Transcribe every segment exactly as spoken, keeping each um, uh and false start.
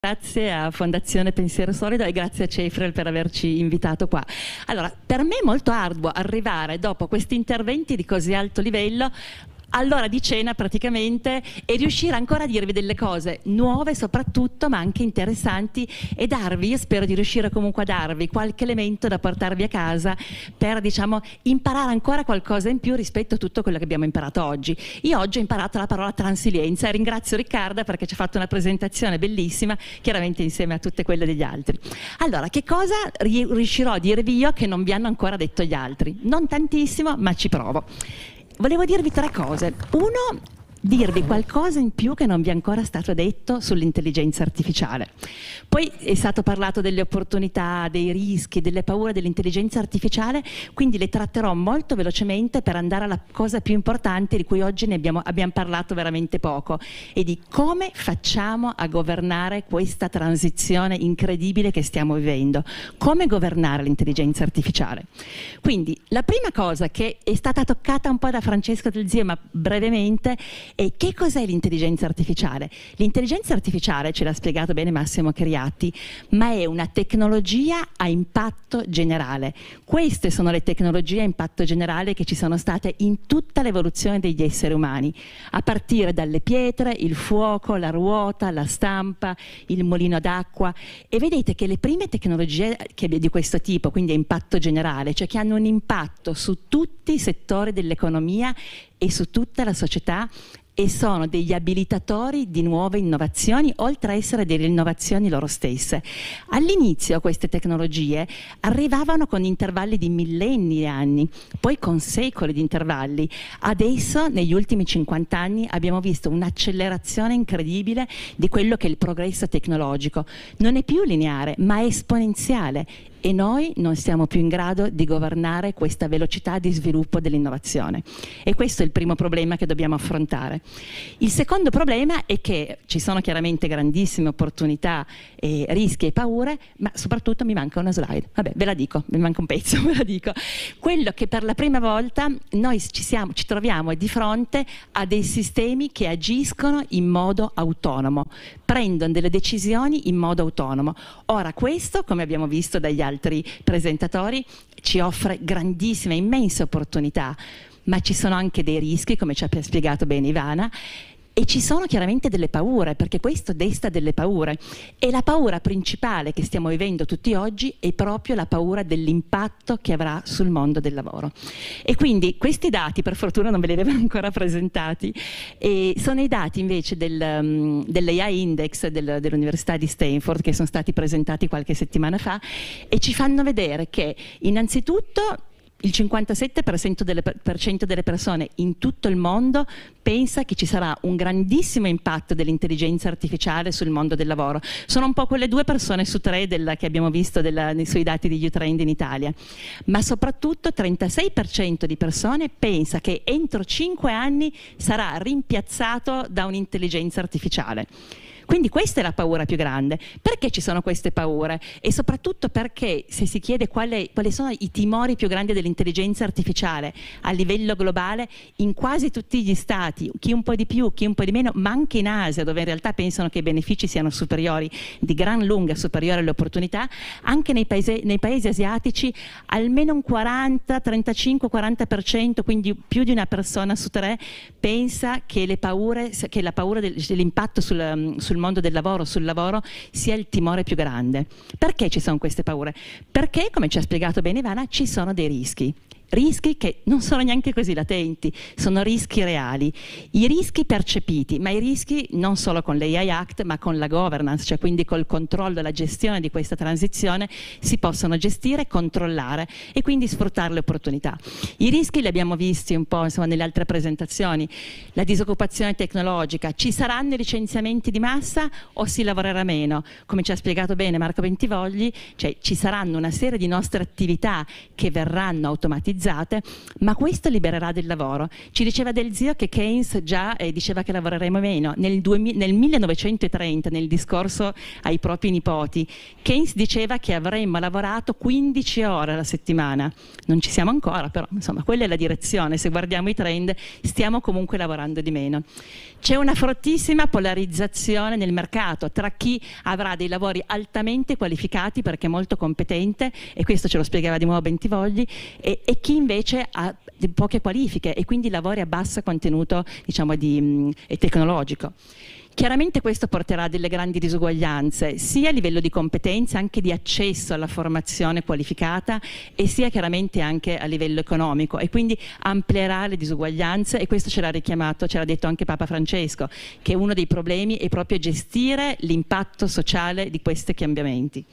Grazie a Fondazione Pensiero Solido e grazie a Ceifrel per averci invitato qua. Allora, per me è molto arduo arrivare dopo questi interventi di così alto livello all'ora di cena praticamente e riuscire ancora a dirvi delle cose nuove soprattutto, ma anche interessanti, e darvi, io spero di riuscire comunque a darvi qualche elemento da portarvi a casa per, diciamo, imparare ancora qualcosa in più rispetto a tutto quello che abbiamo imparato oggi. Io oggi ho imparato la parola transilienza e ringrazio Riccarda perché ci ha fatto una presentazione bellissima, chiaramente insieme a tutte quelle degli altri. Allora, che cosa riuscirò a dirvi io che non vi hanno ancora detto gli altri? Non tantissimo, ma ci provo. Volevo dirvi tre cose. Uno, dirvi qualcosa in più che non vi è ancora stato detto sull'intelligenza artificiale. Poi è stato parlato delle opportunità, dei rischi, delle paure dell'intelligenza artificiale, quindi le tratterò molto velocemente per andare alla cosa più importante di cui oggi ne abbiamo, abbiamo parlato veramente poco, e di come facciamo a governare questa transizione incredibile che stiamo vivendo. Come governare l'intelligenza artificiale. Quindi la prima cosa che è stata toccata un po' da Francesco Del Zio, ma brevemente, e che cos'è l'intelligenza artificiale? L'intelligenza artificiale, ce l'ha spiegato bene Massimo Cheriatti, ma è una tecnologia a impatto generale. Queste sono le tecnologie a impatto generale che ci sono state in tutta l'evoluzione degli esseri umani, a partire dalle pietre, il fuoco, la ruota, la stampa, il mulino d'acqua. E vedete che le prime tecnologie che, di questo tipo, quindi a impatto generale, cioè che hanno un impatto su tutti i settori dell'economia e su tutta la società, e sono degli abilitatori di nuove innovazioni, oltre a essere delle innovazioni loro stesse. All'inizio queste tecnologie arrivavano con intervalli di millenni di anni, poi con secoli di intervalli. Adesso, negli ultimi cinquanta anni, abbiamo visto un'accelerazione incredibile di quello che è il progresso tecnologico. Non è più lineare, ma è esponenziale. E noi non siamo più in grado di governare questa velocità di sviluppo dell'innovazione. E questo è il primo problema che dobbiamo affrontare. Il secondo problema è che ci sono chiaramente grandissime opportunità, e rischi e paure, ma soprattutto mi manca una slide. Vabbè, ve la dico, mi manca un pezzo, ve la dico. Quello che per la prima volta noi ci, siamo, ci troviamo di fronte a dei sistemi che agiscono in modo autonomo, prendono delle decisioni in modo autonomo. Ora, questo, come abbiamo visto dagli altri altri presentatori, ci offre grandissime, immense opportunità, ma ci sono anche dei rischi, come ci ha spiegato bene Ivana, e ci sono chiaramente delle paure, perché questo desta delle paure, e la paura principale che stiamo vivendo tutti oggi è proprio la paura dell'impatto che avrà sul mondo del lavoro. E quindi questi dati, per fortuna non ve li avevano ancora presentati, e sono i dati invece del, um, dell'A I Index del, dell'Università di Stanford, che sono stati presentati qualche settimana fa, e ci fanno vedere che innanzitutto il cinquantasette per cento delle, per cento delle persone in tutto il mondo pensa che ci sarà un grandissimo impatto dell'intelligenza artificiale sul mondo del lavoro. Sono un po' quelle due persone su tre della, che abbiamo visto della, sui dati di U-Trend in Italia. Ma soprattutto trentasei per cento di persone pensa che entro cinque anni sarà rimpiazzato da un'intelligenza artificiale. Quindi questa è la paura più grande. Perché ci sono queste paure? E soprattutto perché, se si chiede quali, quali sono i timori più grandi dell'intelligenza artificiale a livello globale, in quasi tutti gli stati, chi un po' di più, chi un po' di meno, ma anche in Asia, dove in realtà pensano che i benefici siano superiori, di gran lunga superiori alle opportunità, anche nei paesi, nei paesi asiatici almeno un quaranta, trentacinque, quaranta per cento, quindi più di una persona su tre, pensa che le paure, che la paura del, dell'impatto sul, sul mondo del lavoro, sul lavoro, sia il timore più grande. Perché ci sono queste paure? Perché, come ci ha spiegato bene Ivana, ci sono dei rischi. Rischi che non sono neanche così latenti, sono rischi reali. I rischi percepiti, ma i rischi non solo con l'A I Act, ma con la governance, cioè quindi col controllo e la gestione di questa transizione, si possono gestire, controllare e quindi sfruttare le opportunità. I rischi li abbiamo visti un po', insomma, nelle altre presentazioni. La disoccupazione tecnologica, ci saranno licenziamenti di massa o si lavorerà meno? Come ci ha spiegato bene Marco Bentivogli, cioè ci saranno una serie di nostre attività che verranno automatizzate, automatizzate, ma questo libererà del lavoro. Ci diceva Del Zio che Keynes già eh, diceva che lavoreremo meno. Nel, duemila, nel millenovecentotrenta, nel discorso ai propri nipoti, Keynes diceva che avremmo lavorato quindici ore alla settimana. Non ci siamo ancora, però insomma quella è la direzione. Se guardiamo i trend, stiamo comunque lavorando di meno. C'è una fortissima polarizzazione nel mercato tra chi avrà dei lavori altamente qualificati perché è molto competente, e questo ce lo spiegava di nuovo Bentivogli, e, e chi invece ha poche qualifiche e quindi lavori a basso contenuto, diciamo, di, mh, tecnologico. Chiaramente questo porterà a delle grandi disuguaglianze, sia a livello di competenze, anche di accesso alla formazione qualificata, e sia chiaramente anche a livello economico, e quindi amplierà le disuguaglianze, e questo ce l'ha richiamato, ce l'ha detto anche Papa Francesco, che uno dei problemi è proprio gestire l'impatto sociale di questi cambiamenti.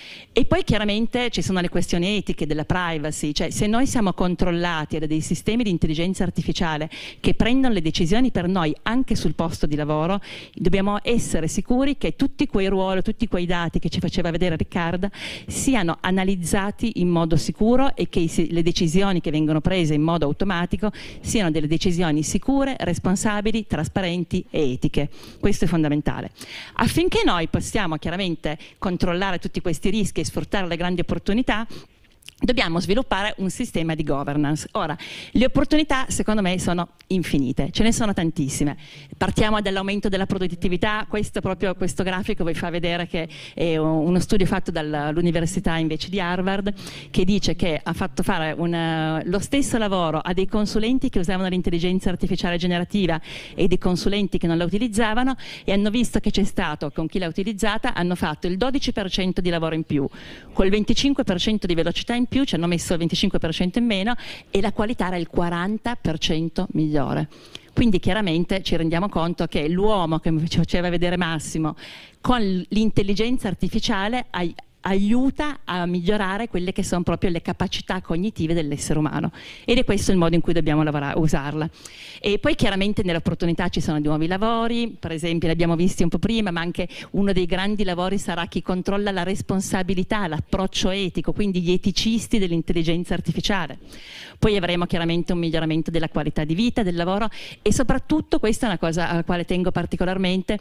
E poi chiaramente ci sono le questioni etiche della privacy, cioè se noi siamo controllati da dei sistemi di intelligenza artificiale che prendono le decisioni per noi anche sul posto di lavoro, dobbiamo essere sicuri che tutti quei ruoli, tutti quei dati che ci faceva vedere Riccarda siano analizzati in modo sicuro, e che i, le decisioni che vengono prese in modo automatico siano delle decisioni sicure, responsabili, trasparenti e etiche. Questo è fondamentale. Affinché noi possiamo chiaramente controllare tutti questi rischi e sfruttare le grandi opportunità, dobbiamo sviluppare un sistema di governance. Ora, le opportunità secondo me sono infinite, ce ne sono tantissime. Partiamo dall'aumento della produttività. Questo, proprio, questo grafico vi fa vedere che è uno studio fatto dall'università invece di Harvard, che dice che ha fatto fare una, lo stesso lavoro a dei consulenti che usavano l'intelligenza artificiale generativa e dei consulenti che non la utilizzavano, e hanno visto che c'è stato, con chi l'ha utilizzata, hanno fatto il dodici per cento di lavoro in più, col venticinque per cento di velocità in più, ci hanno messo il venticinque per cento in meno, e la qualità era il quaranta per cento migliore. Quindi chiaramente ci rendiamo conto che l'uomo, che ci faceva vedere Massimo, con l'intelligenza artificiale aiuta a migliorare quelle che sono proprio le capacità cognitive dell'essere umano, ed è questo il modo in cui dobbiamo lavorare, usarla. E poi chiaramente nelle opportunità ci sono di nuovi lavori, per esempio li abbiamo visti un po' prima, ma anche uno dei grandi lavori sarà chi controlla la responsabilità, l'approccio etico, quindi gli eticisti dell'intelligenza artificiale. Poi avremo chiaramente un miglioramento della qualità di vita, del lavoro, e soprattutto, questa è una cosa alla quale tengo particolarmente,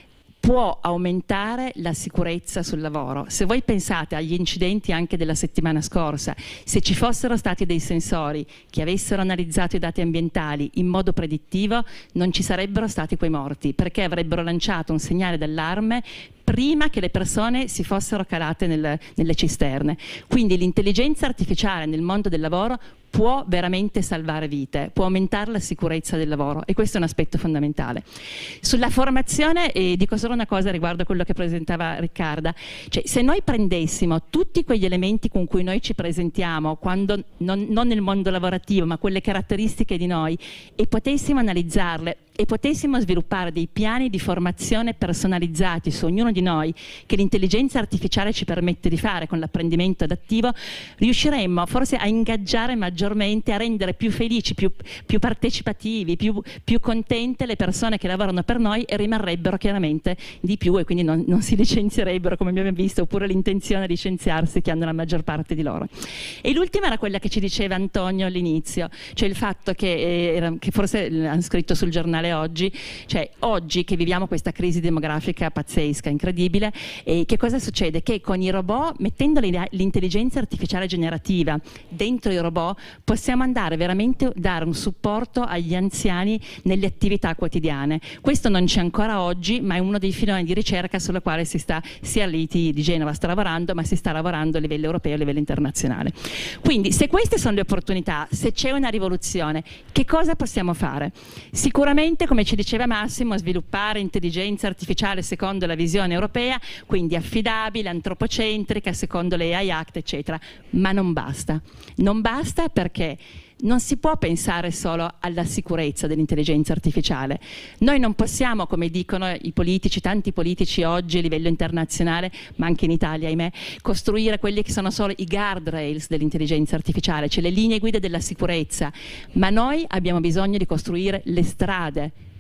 può aumentare la sicurezza sul lavoro. Se voi pensate agli incidenti anche della settimana scorsa, se ci fossero stati dei sensori che avessero analizzato i dati ambientali in modo predittivo, non ci sarebbero stati quei morti, perché avrebbero lanciato un segnale d'allarme prima che le persone si fossero calate nel, nelle cisterne. Quindi l'intelligenza artificiale nel mondo del lavoro può veramente salvare vite, può aumentare la sicurezza del lavoro, e questo è un aspetto fondamentale. Sulla formazione eh, dico solo una cosa riguardo a quello che presentava Riccarda, cioè se noi prendessimo tutti quegli elementi con cui noi ci presentiamo, quando, non, non nel mondo lavorativo, ma quelle caratteristiche di noi, e potessimo analizzarle e potessimo sviluppare dei piani di formazione personalizzati su ognuno di noi, che l'intelligenza artificiale ci permette di fare con l'apprendimento adattivo, riusciremmo forse a ingaggiare maggiormente, a rendere più felici, più, più partecipativi, più, più contente le persone che lavorano per noi, e rimarrebbero chiaramente di più, e quindi non, non si licenzierebbero, come abbiamo visto, oppure l'intenzione di licenziarsi che hanno la maggior parte di loro. E l'ultima era quella che ci diceva Antonio all'inizio, cioè il fatto che, eh, era, che forse hanno scritto sul giornale oggi, cioè oggi che viviamo questa crisi demografica pazzesca, incredibile, e che cosa succede? Che con i robot, mettendo l'intelligenza artificiale generativa dentro i robot, possiamo andare veramente a dare un supporto agli anziani nelle attività quotidiane. Questo non c'è ancora oggi, ma è uno dei filoni di ricerca sulla quale si sta, sia l'I T di Genova sta lavorando, ma si sta lavorando a livello europeo e a livello internazionale. Quindi se queste sono le opportunità, se c'è una rivoluzione, che cosa possiamo fare? Sicuramente, come ci diceva Massimo, sviluppare intelligenza artificiale secondo la visione europea, quindi affidabile, antropocentrica, secondo le A I Act, eccetera. Ma non basta. Non basta, perché non si può pensare solo alla sicurezza dell'intelligenza artificiale. Noi non possiamo, come dicono i politici, tanti politici oggi a livello internazionale, ma anche in Italia, ahimè, costruire quelli che sono solo i guardrails dell'intelligenza artificiale, cioè le linee guida della sicurezza, ma noi abbiamo bisogno di costruire le strade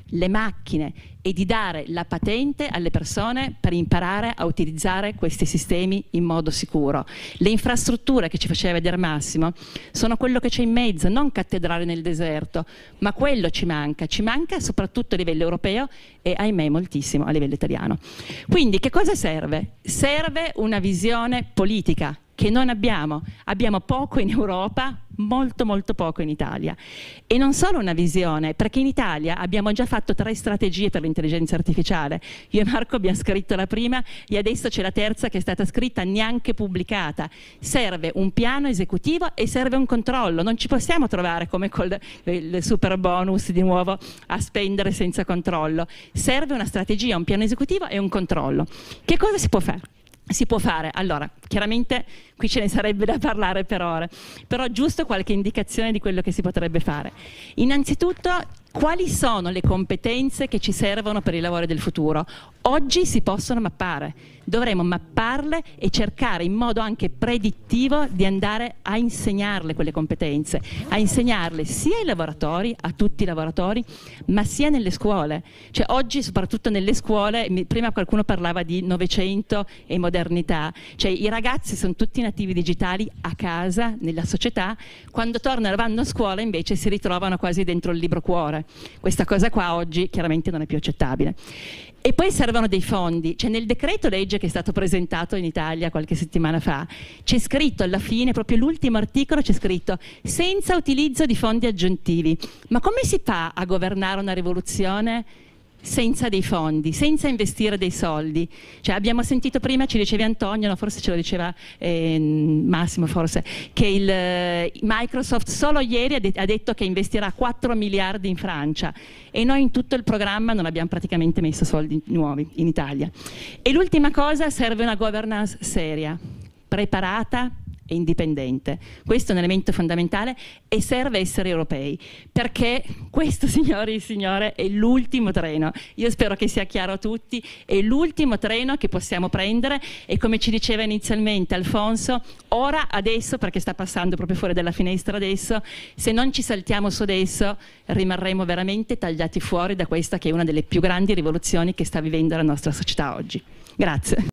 le macchine e di dare la patente alle persone per imparare a utilizzare questi sistemi in modo sicuro. Le infrastrutture che ci faceva vedere Massimo sono quello che c'è in mezzo, non cattedrale nel deserto, ma quello ci manca, ci manca soprattutto a livello europeo e ahimè moltissimo a livello italiano. Quindi che cosa serve? Serve una visione politica che non abbiamo, abbiamo poco in Europa, molto molto poco in Italia. E non solo una visione, perché in Italia abbiamo già fatto tre strategie per l'intelligenza artificiale. Io e Marco abbiamo scritto la prima e adesso c'è la terza che è stata scritta, neanche pubblicata. Serve un piano esecutivo e serve un controllo, non ci possiamo trovare come col il super bonus di nuovo a spendere senza controllo. Serve una strategia, un piano esecutivo e un controllo. Che cosa si può fare? Si può fare, allora, chiaramente qui ce ne sarebbe da parlare per ore, però giusto qualche indicazione di quello che si potrebbe fare. Innanzitutto, quali sono le competenze che ci servono per i lavori del futuro? Oggi si possono mappare, dovremo mapparle e cercare in modo anche predittivo di andare a insegnarle quelle competenze, a insegnarle sia ai lavoratori, a tutti i lavoratori, ma sia nelle scuole. Cioè oggi, soprattutto nelle scuole, prima qualcuno parlava di Novecento e modernità, cioè i ragazzi sono tutti nativi digitali a casa, nella società, quando tornano e vanno a scuola invece si ritrovano quasi dentro il libro cuore. Questa cosa qua oggi chiaramente non è più accettabile. E poi servono dei fondi, cioè nel decreto legge che è stato presentato in Italia qualche settimana fa c'è scritto alla fine, proprio l'ultimo articolo c'è scritto senza utilizzo di fondi aggiuntivi. Ma come si fa a governare una rivoluzione senza dei fondi, senza investire dei soldi? Cioè abbiamo sentito prima, ci dicevi Antonio, no, forse ce lo diceva eh, Massimo forse, che il, eh, Microsoft solo ieri ha, de ha detto che investirà quattro miliardi in Francia e noi in tutto il programma non abbiamo praticamente messo soldi nuovi in Italia. E l'ultima cosa, serve una governance seria, preparata e indipendente. Questo è un elemento fondamentale e serve essere europei, perché questo, signori e signore, è l'ultimo treno. Io spero che sia chiaro a tutti, è l'ultimo treno che possiamo prendere e come ci diceva inizialmente Alfonso, ora, adesso, perché sta passando proprio fuori dalla finestra adesso, se non ci saltiamo su adesso rimarremo veramente tagliati fuori da questa che è una delle più grandi rivoluzioni che sta vivendo la nostra società oggi. Grazie.